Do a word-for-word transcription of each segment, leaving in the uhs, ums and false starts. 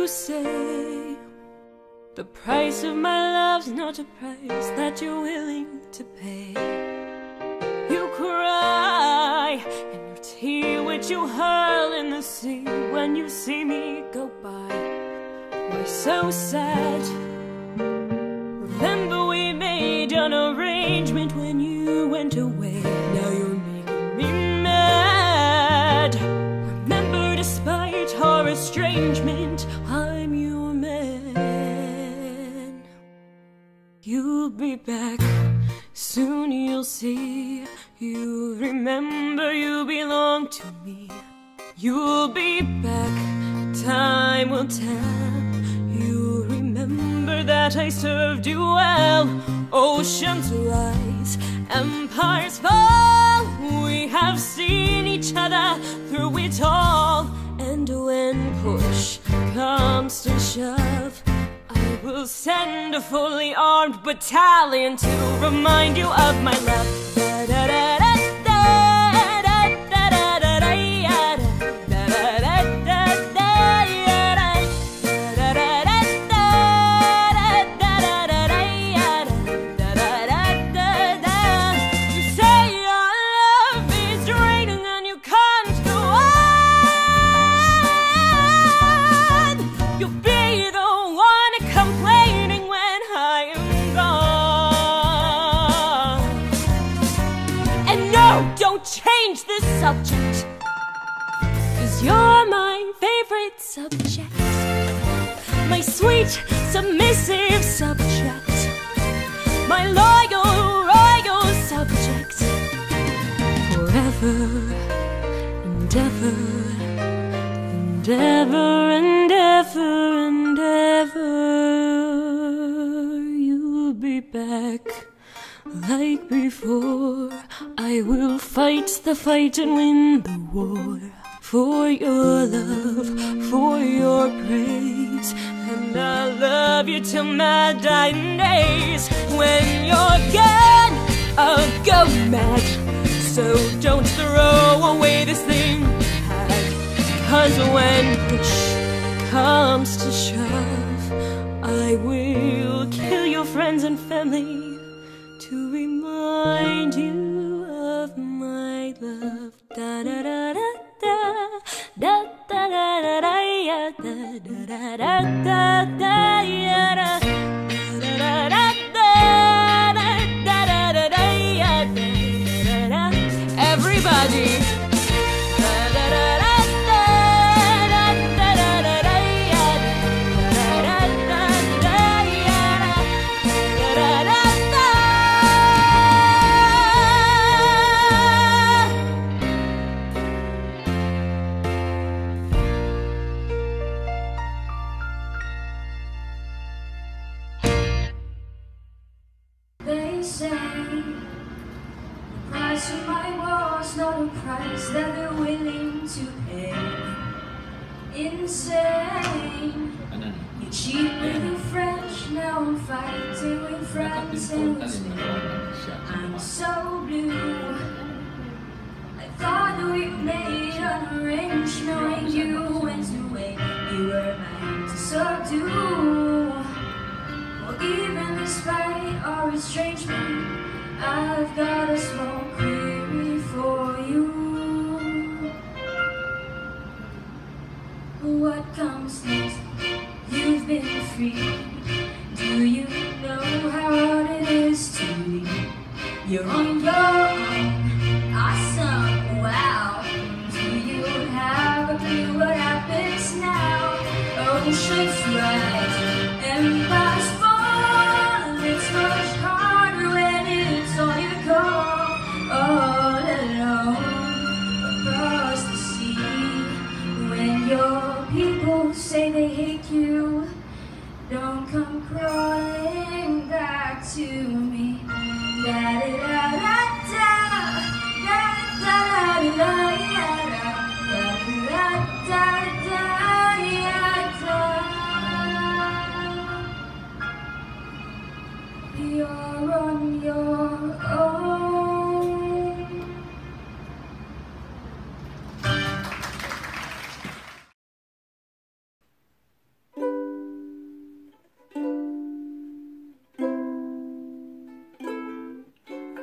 You say the price of my love's not a price that you're willing to pay. You cry, and your tear which you hurl in the sea when you see me go by. Why so sad? Remember we made an arrangement when you went away. Now you're making me mad. Remember, despite our estrangement, I'm your man. You'll be back, soon you'll see. You remember you belong to me. You'll be back, time will tell. You remember that I served you well. Oceans rise, empires fall. We have seen each other through it all. And when push comes to shove, I will send a fully armed battalion to remind you of my love. Da -da -da -da. Change this subject, 'cause you're my favorite subject, my sweet, submissive subject, my loyal, royal subject. Forever and ever and ever and ever and ever, you'll be back like before. I will fight the fight and win the war. For your love, for your praise, and I'll love you till my dying days. When you're gone, I'll go mad. So don't throw away this thing you had, 'cause when push comes to shove, I will kill your friends and family to remind you of my love. Da da da da da da da da da da da da da da da. Everybody. Not a price that they're willing to pay. Insane. You cheat with a French, now I'm fighting with France and with Spain. I'm so blue. I thought that we made an arrangement when you went away. You were mine to subdue. Well, even despite our estrangement, I've got a small query for you. What comes next? You've been free. Do you know how hard it is to leave? You're on your own. Awesome. Wow. Do you have a clue what happens now? Oceans rise, empires fall. It's much harder when it's on your call. All alone across the sea. When your people say they hate you, don't come crawling back to me. Da da da da da da da da da da da da.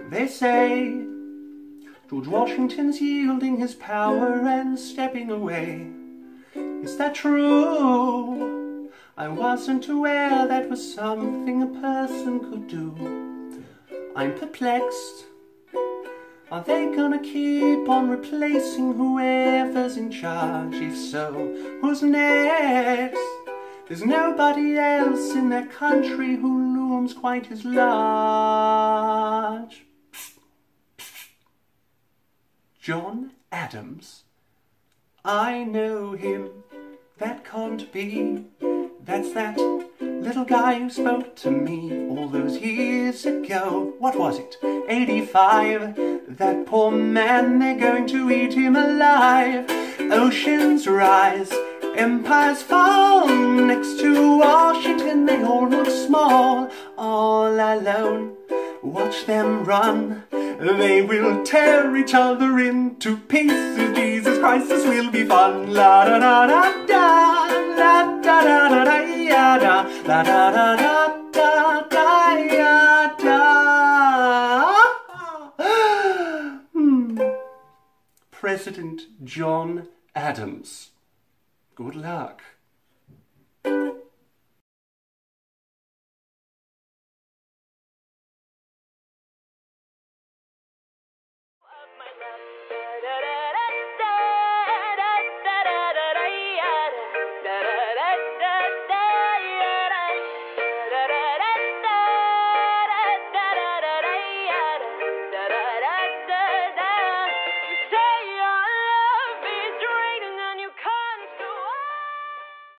They say George Washington's yielding his power and stepping away. Is that true? I wasn't aware that was something a person could do. I'm perplexed. Are they gonna keep on replacing whoever's in charge? If so, who's next? There's nobody else in their country who looms quite as large. John Adams? I know him. That can't be. That's that little guy who spoke to me all those years ago. What was it? eighty-five. That poor man, they're going to eat him alive. Oceans rise, empires fall. Next to Washington they all look small. All alone, watch them run. They will tear each other into pieces. Jesus Christ, this will be fun. La da da da da, la da da da da ya da, la da da da da da ya da. Hmm. President John Adams. Good luck. Da, da, da.